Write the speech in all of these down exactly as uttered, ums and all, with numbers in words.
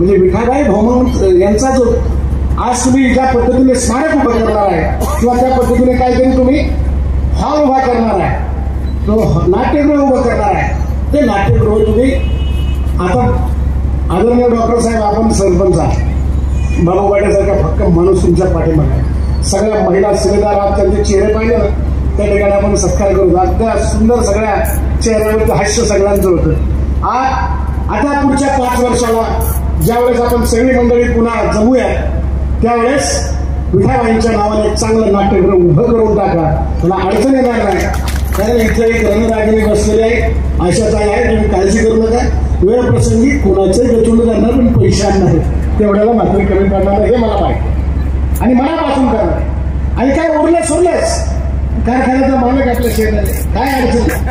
म्हणजे विठाबाई भौमन यांचा जो आज तुम्ही ज्या पद्धतीने स्मारक उभं करणार आहे किंवा त्या पद्धतीने काहीतरी तुम्ही हॉल उभा करणार आहे, तो नाट्यगृह उभं करणार आहे, ते नाट्यगृह तुम्ही आता आदरणीय डॉक्टर साहेब आपण सरपंच आहात, बाबू पाटेसारखा फक्त माणूस तुमच्या पाठीमागे आहे. सगळ्या महिला सुभेदार आहात, त्यांचे चेहरे पाहिले ना त्या ठिकाणी आपण सत्कार करू. अगदी सुंदर सगळ्या चेहऱ्यावरती हास्य सगळ्यांचं होतं. आज आता पुढच्या पाच वर्षाला ज्यावेळेस आपण सगळी मंडळी पुन्हा जमूया त्यावेळेस विठाबाईंच्या नावाने एक चांगलं नाट्यगृह उभं करून टाका, तुला अडचण येणार नाही. कारण इथे एक रणरागिणी बसलेली आहे, आशाताई आहे, तुम्ही काळजी करू नका. वेळ प्रसंगी कोणाचंही गचून करणार पण पैसे आणणार तेवढ्याला मात्र कमी पडणार हे मला माहिती आणि मनापासून करणार. आणि काय उरलं सोडलंच कारखान्याचा मालक आपल्या शेताने काय अडचण,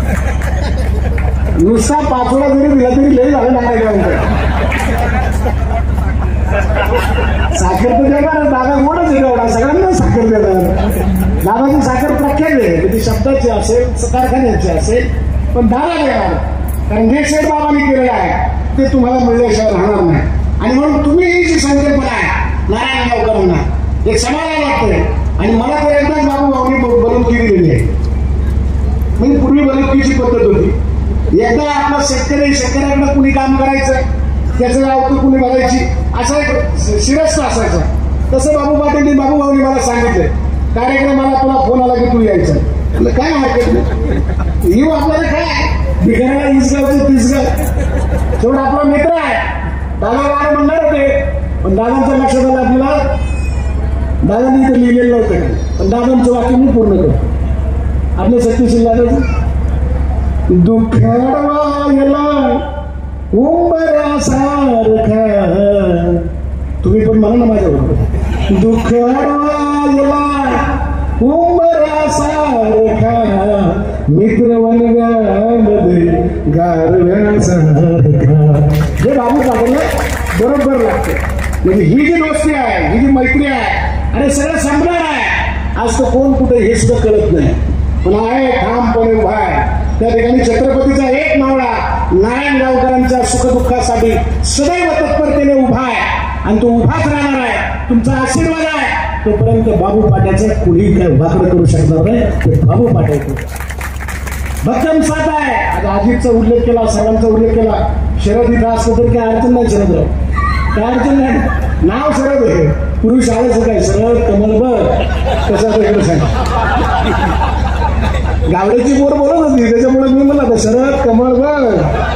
नुसता पाचोळा जरी दिला तरी लई झालं नाही साखर तर देणार. दादा मोठच आहे एवढा, सगळ्यांना साखर देणार. दादाची साखर प्रख्यात आहे, ती शब्दाची असेल कारखान्याची असेल, पण दादा देणार. कारण जे शेठ बाबांनी केलेलं आहे ते तुम्हाला मिळल्याशिवाय राहणार नाही. आणि म्हणून तुम्ही ही जी संकल्पना आहे नारायण गावकरांना एक समाधान वाटतंय. आणि मला तर एकदाच बाबू भाऊनी बलुकी दिलेली आहे. म्हणजे पूर्वी बलुकीची पद्धत होती, एकदा आपला शेतकरी शेतकऱ्याकडे कुणी काम करायचं त्याचं गाव कुणी बघायची असा एक शिरस्ता असायचा. तसं बाबू पाटील बाबू भाऊनी मला सांगितलंय कार्यक्रमाला तुला फोन आला की तू यायचं. काय हरकत नाही, येऊ आपल्याला काय भिकाऱ्याला इसगावचं तिसगाव तेवढा आपला मित्र आहे. दादा गाणं म्हणणार होते पण दादांच्या लक्षात आलं आपल्याला दादांनी इथं लिहिलेलं नव्हतं, पण दादांचं वाक्य मी पूर्ण करतो. आपल्या सत्यशील दादाचं दुःखाडवायला उंबऱ्यासारखा, तुम्ही पण म्हणा ना माझ्याबरोबर, दुःखाडवायला उंबऱ्यासारखा मित्र वनव्यामध्ये गारव्यासारखा. हे बाबू पाटीलला बरोबर लागतं. म्हणजे ही जी दोस्ती आहे, ही जी मैत्री आहे आणि सगळं संपणार आहे. आज तर कोण कुठे हे सुद्धा कळत नाही, पण आहे ठामपणे उभा आहे. त्या ठिकाणी छत्रपतीचा एक मावळा नारायण गावकरांच्या सुखदुःखासाठी सदैव तत्परतेने उभा आहे आणि तो उभाच राहणार आहे. तुमचा आशीर्वाद आहे तोपर्यंत बाबू पाट्याचा कुणी काय वाकडं करू शकणार नाही. ते बाबू पाट्या भक्कम साथ आहे. आता अजितचा उल्लेख केला, सर्वांचा उल्लेख केला. शरद इथं असलं तरी काय अडचण नाही. शरदराव काय अडचण नाही, नाव शरद आहे. पूर्वी शाळेचं काय शरद कमल बघ कसं इकडे सांग गावड्याची पोर बोलत होती त्याच्यामुळे मी म्हणलं शरद कमळ बघ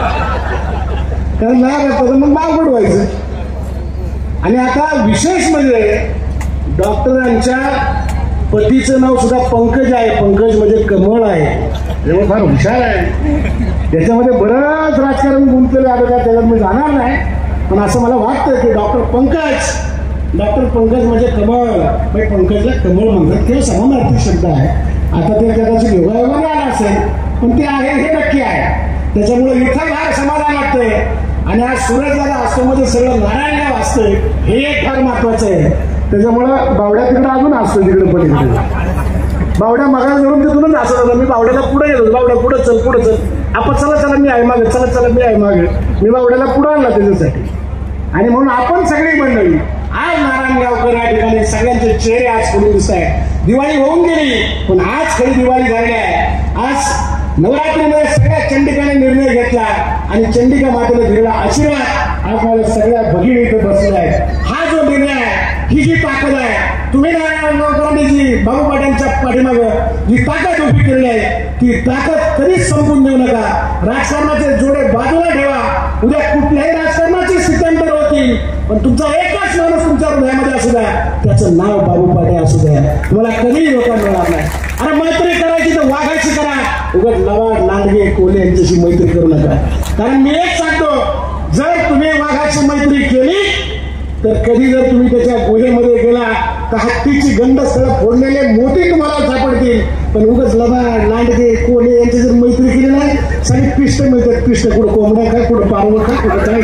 कारण नाही करता मग नाव पडवायचं. आणि आता विशेष म्हणजे डॉक्टरांच्या पतीचं नाव सुद्धा पंकज आहे. पंकज म्हणजे कमळ आहे, तेव्हा फार हुशार आहे. त्याच्यामध्ये बरंच राजकारण गुंतलेलं आहे. आता त्याच्यात मी जाणार नाही, पण असं मला वाटतं की डॉक्टर पंकज डॉक्टर पंकज म्हणजे कमळ, म्हणजे पंकजला कमळ म्हणतात किंवा समानार्थी शब्द आहे. आता ते कदाचित योगायोगाने आला असेल, पण ते आहे हे नक्की आहे. त्याच्यामुळे इथं फार समाधान वाटतंय. आणि आज सूरजदादा असतो म्हणजे सगळं नारायणगाव असतंय हे एक फार महत्वाचं आहे. त्याच्यामुळं बावड्या तिकडे अजून असतो तिकडे पलीकडे बावड्या मगा जरून तिथूनच असत होता. मी बावड्याला पुढे गेलो, बावड्या पुढे चल पुढे चल आपण चला चला मी आहे मागे, चला चला मी आहे मागे. मी बावड्याला पुढे आणला त्याच्यासाठी. आणि म्हणून आपण सगळी मंडळी आज नारायणगावकर या ठिकाणी सगळ्यांचे चेहरे आज खोलून दिसत आहेत. दिवाळी होऊन गेली पण आज खरी दिवाळी झाली आहे. आज नवरात्रीमध्ये सगळ्या चंडिकाने निर्णय घेतला आणि चंडिका मातेने दिलेला आशीर्वाद आज माझ्या सगळ्या भगिनी इथे बसलेल्या आहेत. हा जो निर्णय आहे, ही जी ताकद आहे, तुम्ही नारायणगावकरांनी जी बाबू पाट्यांच्या पाठीमागं जी ताकद उभी केली आहे ती ताकद कधीच संपून देऊ नका. राजकारणाचे जोडे बाजूला ठेवा. उद्या कुठल्याही राजकारणाचे सिद्धांतर होतील पण तुमचा एकच माणूस तुमच्या हृदयामध्ये असू द्या, त्याचं नाव बाबू पाटे असू द्या. तुम्हाला कधीही धोका मिळणार नाही. अरे मैत्री करायची तर वाघायची करा, उगाच लवाड लांडगे कोल्हे यांच्याशी मैत्री करू नका. कारण मी एक सांगतो, जर तुम्ही वाघाची मैत्री केली तर कधी जर तुम्ही त्याच्या गुहेमध्ये गेला तर हत्तीची गंडस्थळं फोडलेले मोठी तुम्हाला सापडतील. पण उगाच लबाड लांडगे कोल्हे यांची जर मैत्री केली नाही सगळी पिष्ट मिळतात. पिष्ट कुठं कोंबड्या काय, कुठं पारवं काय, कुठं काय.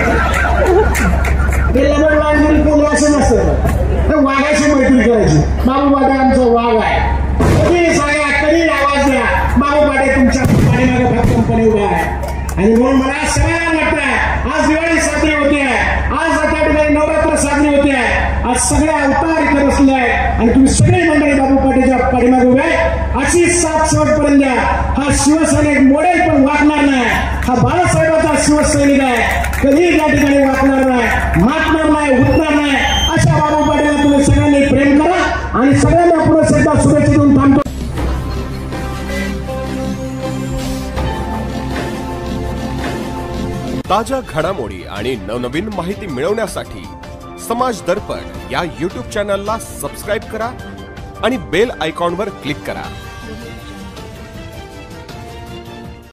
ते लबाड लांडगे कोल्हे असं नसतं. वाघाची मैत्री करायची. बाबू पाटे आमचा वाघ आहे. कधी सांगा, कधी आवाज द्या, बाबू पाटे तुमच्या पाठीमागे भक्कमपणे उभा आहे. आणि म्हणून मला सगळ्यांना वाटतं आज दिवाळी साजरी होते आज त्या ठिकाणी नवरात्र साजरी होते आज सगळे अवतार इथे बसले आहेत आणि तुम्ही सगळे मंडळी बाबू पाटीलच्या पाठीमागे उभे अशी सात शेवटपर्यंत द्या हा शिवसैनिक मॉडेल पण वाकणार नाही हा बाळासाहेबांचा शिवसैनिक आहे कधीही त्या ठिकाणी वाकणार नाही मातणार नाही उठणार नाही अशा बाबू पाटीलला तुम्ही सगळ्यांनी प्रेम करा आणि सगळ्यांना पुन्हा एकदा शुभेच्छा देऊन थांबतो. ताज्या घडामोडी आणि नवनवीन माहिती मिळवण्यासाठी समाज दर्पण या यूट्यूब चॅनलला सबस्क्राईब करा आणि बेल आयकॉनवर क्लिक करा.